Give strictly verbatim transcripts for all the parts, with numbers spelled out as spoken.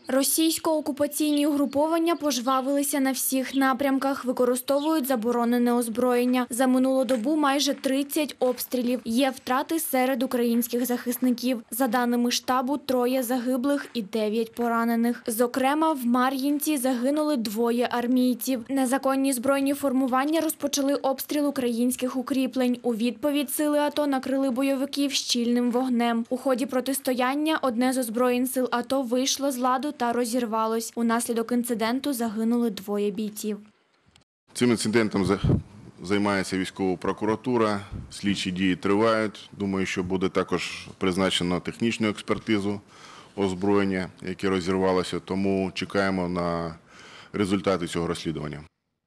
Російсько-окупаційні угруповання пожвавилися на всіх напрямках, використовують заборонене озброєння. За минулу добу майже тридцять обстрілів. Є втрати серед українських захисників. За даними штабу, троє загиблих і дев'ять поранених. Зокрема, в Мар'їнці загинули двоє армійців. Незаконні збройні формування розпочали обстріл українських укріплень. У відповідь сили АТО накрили бойовиків щільним вогнем. У ході протистояння одне з озброєнь сил АТО вийшло з ладу та розірвалось. Унаслідок інциденту загинули двоє бійців. Цим інцидентом займається військова прокуратура, слідчі дії тривають. Думаю, що буде також призначено технічну експертизу озброєння, яке розірвалося, тому чекаємо на результати цього розслідування.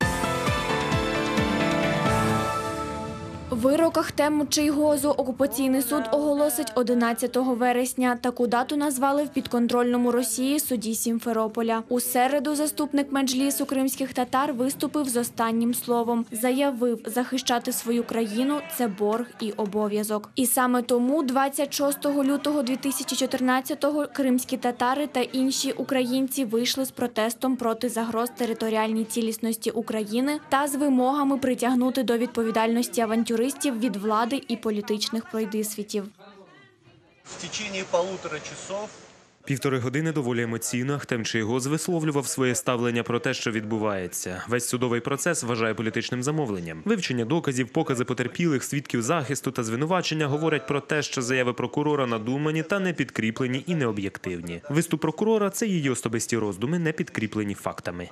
Вирок Ахтему Чийгозу окупаційний суд оголосить одинадцятого вересня. Таку дату назвали в підконтрольному Росії суді Сімферополя. У середу заступник меджлісу кримських татар виступив з останнім словом. Заявив, захищати свою країну – це борг і обов'язок. І саме тому двадцять шостого лютого дві тисячі чотирнадцятого кримські татари та інші українці вийшли з протестом проти загроз територіальній цілісності України та з вимогами притягнути до відповідальності авантюристів від влади і політичних пройдисвітів. В течение полутора часов Півтори години доволі емоційно Ахтем Чийгоз висловлював своє ставлення про те, що відбувається. Весь судовий процес вважає політичним замовленням. Вивчення доказів, покази потерпілих, свідків захисту та звинувачення говорять про те, що заяви прокурора надумані та не підкріплені і необ'єктивні. Виступ прокурора – це її особисті роздуми, не підкріплені фактами.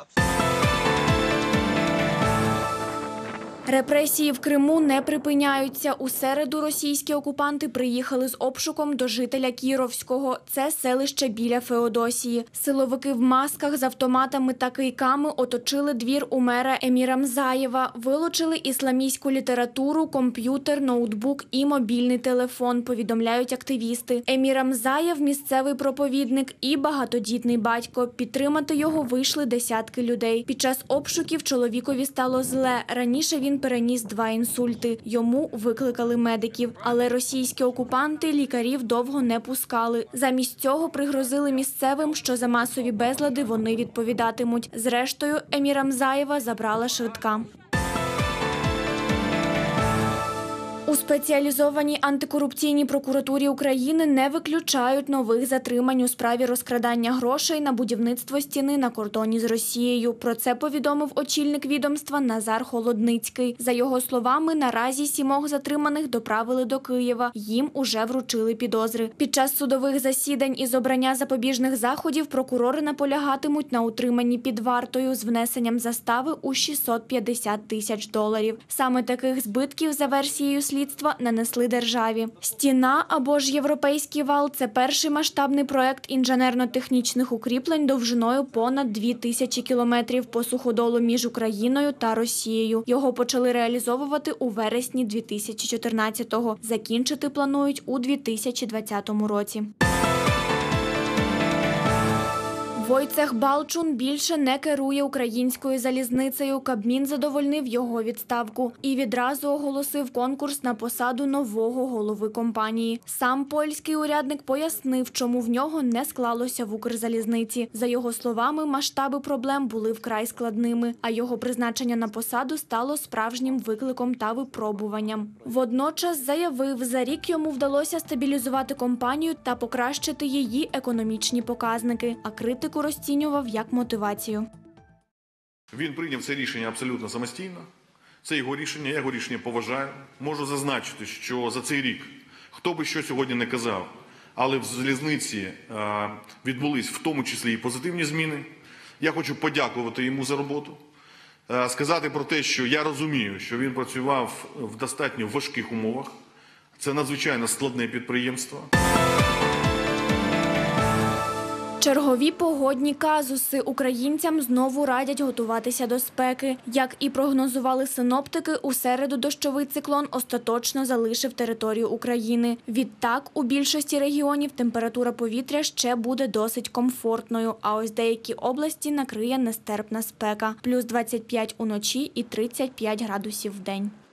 Репресії в Криму не припиняються. У середу російські окупанти приїхали з обшуком до жителя Кіровського. Це селище біля Феодосії. Силовики в масках з автоматами та кийками оточили двір у мера Емірамзаєва. Вилучили ісламістську літературу, комп'ютер, ноутбук і мобільний телефон, повідомляють активісти. Емірамзаєв – місцевий проповідник і багатодітний батько. Підтримати його вийшли десятки людей. Під час обшуків чоловікові стало зле. Раніше він переніс два інсульти. Йому викликали медиків. Але російські окупанти лікарів довго не пускали. Замість цього пригрозили місцевим, що за масові безлади вони відповідатимуть. Зрештою, Емірамзаєва забрала швидка. У спеціалізованій антикорупційній прокуратурі України не виключають нових затримань у справі розкрадання грошей на будівництво стіни на кордоні з Росією. Про це повідомив очільник відомства Назар Холодницький. За його словами, наразі сімох затриманих доправили до Києва. Їм уже вручили підозри. Під час судових засідань із обрання запобіжних заходів прокурори наполягатимуть на утриманні під вартою з внесенням застави у шістсот п'ятдесят тисяч доларів. Саме таких збитків за версією слідства нанесли державі. Стіна або ж Європейський вал – це перший масштабний проект інженерно-технічних укріплень довжиною понад дві тисячі кілометрів по суходолу між Україною та Росією. Його почали реалізовувати у вересні дві тисячі чотирнадцятого. Закінчити планують у дві тисячі двадцятому році. Войцех Балчун більше не керує українською залізницею. Кабмін задовольнив його відставку і відразу оголосив конкурс на посаду нового голови компанії. Сам польський урядник пояснив, чому в нього не склалося в Укрзалізниці. За його словами, масштаби проблем були вкрай складними, а його призначення на посаду стало справжнім викликом та випробуванням. Водночас заявив, за рік йому вдалося стабілізувати компанію та покращити її економічні показники, а критику розцінював як мотивацію. Він прийняв це рішення абсолютно самостійно. Це його рішення, я його рішення поважаю. Можу зазначити, що за цей рік, хто би що сьогодні не казав, але в залізниці відбулись в тому числі і позитивні зміни. Я хочу подякувати йому за роботу. Сказати про те, що я розумію, що він працював в достатньо важких умовах. Це надзвичайно складне підприємство. Чергові погодні казуси. Українцям знову радять готуватися до спеки. Як і прогнозували синоптики, у середу дощовий циклон остаточно залишив територію України. Відтак, у більшості регіонів температура повітря ще буде досить комфортною, а ось деякі області накриє нестерпна спека – плюс двадцять п'ять уночі і тридцять п'ять градусів вдень.